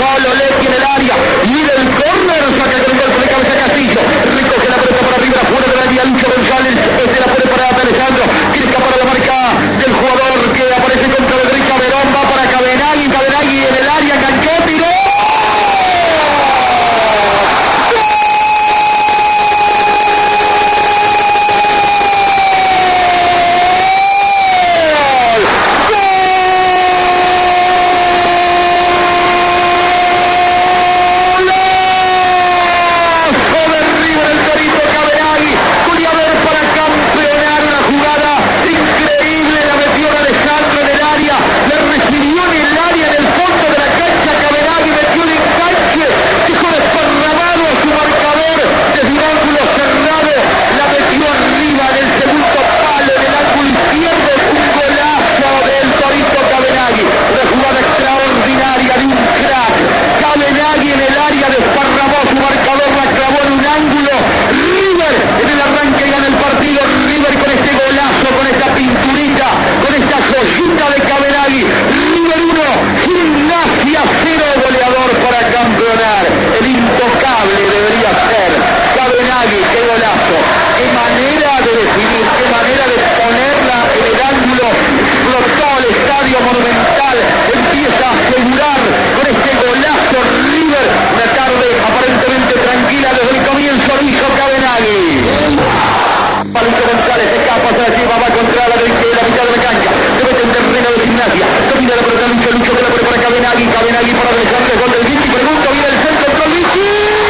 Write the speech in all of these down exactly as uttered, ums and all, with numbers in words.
solo Lecky en el área, y el córner, saca con el golpe de cabeza Castillo, recoge la pelota para arriba, fuera del área, Lucho González, este la pone para Alejandro, quiere escapar a la marca del jugador que aparece contra el Rica Verón, va para Cabenagui, Cabenagui en el área, canchó, tiró. Monumental empieza a asegurar con este golazo River una tarde aparentemente tranquila desde el comienzo. Lo hizo Cabenagui. Lucho González se escapa, se la lleva, va contra la, la mitad de la cancha, se mete en terreno de Gimnasia, domina la pelota Lucho, Lucho que la pone para Cabenagui, Cabenagui para Alejandro, gol del Vichy, pregunto, viene el centro, entró el Vichy.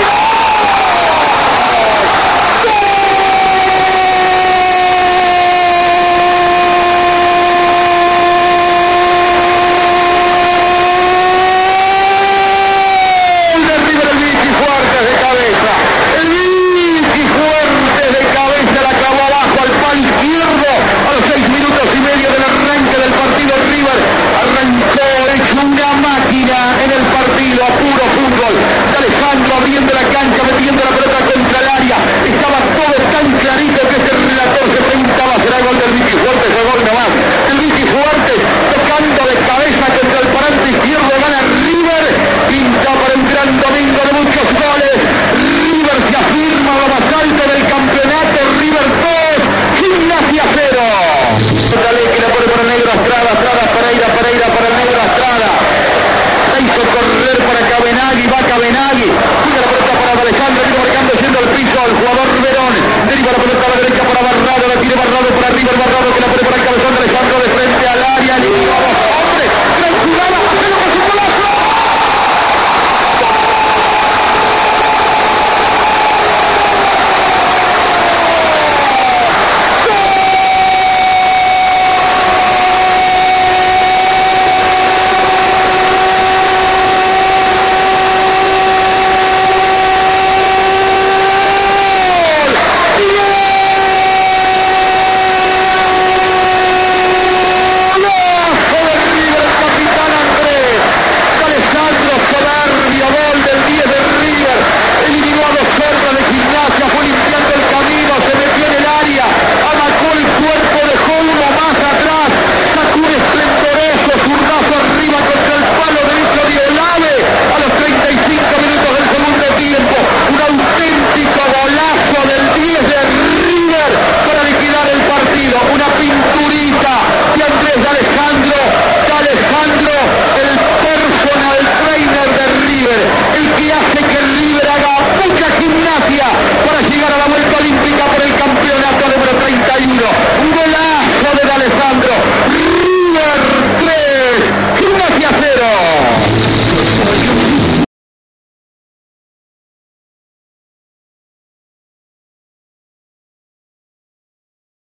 Abriendo la cancha, metiendo la pelota contra el área, estaba todo tan clarito que este relator se preguntaba, será el gol del Vichy Fuertes o gol nomás. El Vichy Fuertes tocando de cabeza contra el parante izquierdo, gana River, pinta para un gran domingo de muchos goles. River se afirma a lo más alto del campeonato, River dos, Gimnasia cero. Dale que la pone para Negro Estrada, Estrada, Pereira, Pereira para el Negro Estrada. La hizo correr para Cabenagui, va Cabenagui. Alejandro viene marcando, yendo al piso al jugador Verón, deriva la pelota a la derecha para Barrado, la tiene Barrado para arriba, el Barrado que la pone para el cabezón de Alejandro de frente al área, le dio a los hombres, gran jugada, hacelo con su golazo. El que hace que River haga mucha gimnasia